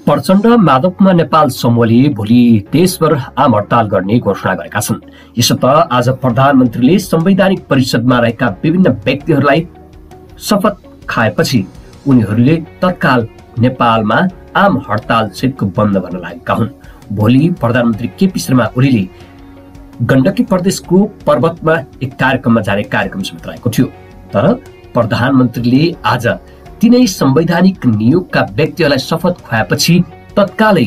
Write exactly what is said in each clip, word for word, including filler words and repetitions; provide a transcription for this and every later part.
प्रचण्ड माधव कुमार नेपाल समूहले भोलि देशभर आम हडताल गर्ने घोषणा गरेका छन्। यसो त आज प्रधानमन्त्रीले संवैधानिक परिषदमा रहेका विभिन्न व्यक्तिहरूलाई शपथ खाएपछि उनीहरूले तत्काल नेपालमा आम हडताल सहितको बन्द गर्न लागेका हुन्। भोलि प्रधानमन्त्री केपी शर्मा ओलीले गण्डकी प्रदेशको पर्वतमा एक कार्यक्रममा जाने कार्यक्रम समेत रहेको थियो। तर प्रधानमन्त्रीले आज तीनै संवैधानिक नियोगका व्यक्तिहरूलाई शपथ खुवाएपछि तत्कालै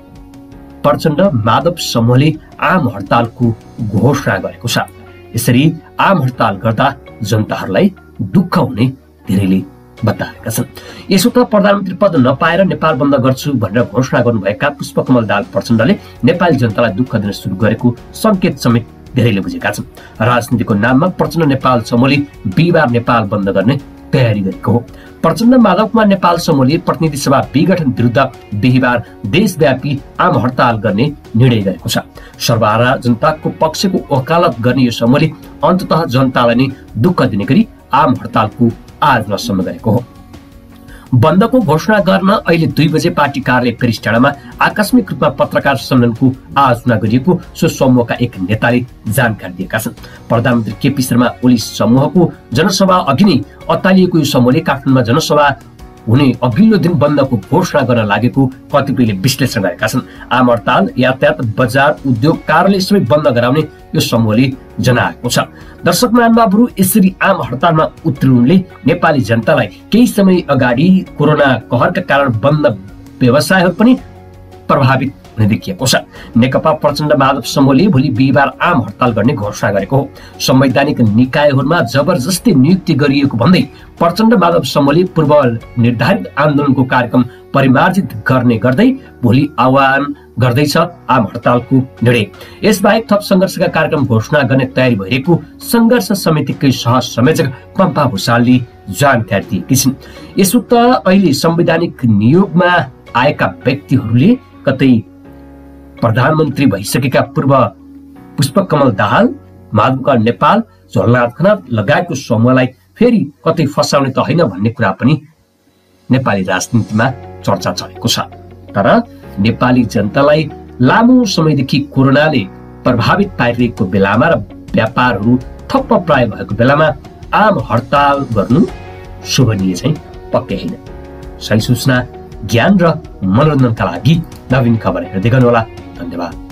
प्रचण्ड माधव समूहले आम हडतालको घोषणा गरेको छ। यसरी आम हडताल गर्दा जनताहरूलाई दुःख हुने धेरैले बताएका छन्। यसो त प्रधानमन्त्री पद नपाएर नेपाल बन्द गर्छु भनेर घोषणा गर्नुभएका पुष्पकमल दाहाल प्रचण्डले नेपाली जनतालाई दुःख दिन सुरु गरेको संकेत समेत धेरैले बुझेका छन्। राजनीतिको नाममा प्रचण्ड नेपाल समूहले बिहिबार नेपाल बन्द गर्ने तयारी गरेको हो। प्रचण्ड माधव कुमार नेपाल समूहले प्रतिनिधि सभा विघटन विरुद्ध बिहिबार देशव्यापी आम हडताल गर्ने निर्णय गरेको छ। सर्वहारा जनताको पक्षको वकालत गर्ने यो समूहले अन्ततः जनतालाई नै दुःख दिने गरी आम हडतालको आयोजनासम्म गरेको हो। बन्दको घोषणा गर्न अहिले दुई बजे पार्टी कार्यालय पेरिस डाँडामा आकस्मिक रूपमा पत्रकार सम्मेलनको आयोजना गरिएको सो समूहका एक नेताले जानकारी दिएका छन्। प्रधानमन्त्री केपी शर्मा ओली समूहको जनसभा अघि नै अत्तालिएको यो समूहले काठमाडौँमा जनसभा हुने अघिल्लो दिन बन्दको घोषणा गर्न लागेको कतिपयले विश्लेषण गरेका छन्। आम हडताल यातायात बजार उद्योग कार्यालय सबै बन्द गराउने यो समूहले जनाएको छ। दर्शक महानुभावहरू, यसरी आम हडतालमा उत्रिनुले नेपाली जनतालाई केही समय अगाडि कोरोना कहरका कारण बन्द व्यवसायहरू पनि प्रभावित हुने देखिएको छ। नेकपा प्रचण्ड माधव समूहले भोलि बिहिबार आम हडताल गर्ने घोषणा गरेको हो। संवैधानिक निकायहरूमा जबरजस्ती नियुक्ति गरिएको भन्दै प्रचण्ड माधव समूहले पूर्व निर्धारित आन्दोलनको कार्यक्रम परिमार्जित गर्ने गर्दै भोलि आह्वान गर्दैछ आम हडतालको निर्णय। यसबाहेक थप संघर्षका कार्यक्रम घोषणा गर्ने तयारी भइरहेको संघर्ष समितिकै सह संयोजक पम्पा भूषालले जानकारी दिएकी छिन्। यसो त अहिले संवैधानिक नियोगमा आएका व्यक्तिहरूले कतै प्रधानमन्त्री भइसकेका पूर्व पुष्पकमल दाहाल, माधव कुमार नेपाल, झलनाथ खनाल लगायतको समूहलाई फेरि कतै फसाउने त होइन भन्ने कुरा पनि नेपाली राजनीतिमा चर्चा चलेको छ। तर नेपाली जनतालाई लामो समयदेखि कोरोनाले प्रभावित पारिरहेको बेलामा र व्यापारहरू ठप्प प्राय भएको बेलामा आम हडताल गर्नु शोभनीय चाहिँ पक्कै होइन। सही सूचना, ज्ञान र मनोरञ्जनका लागि नवीन खबर हेर्दै गर्नुहोला। धन्यवाद।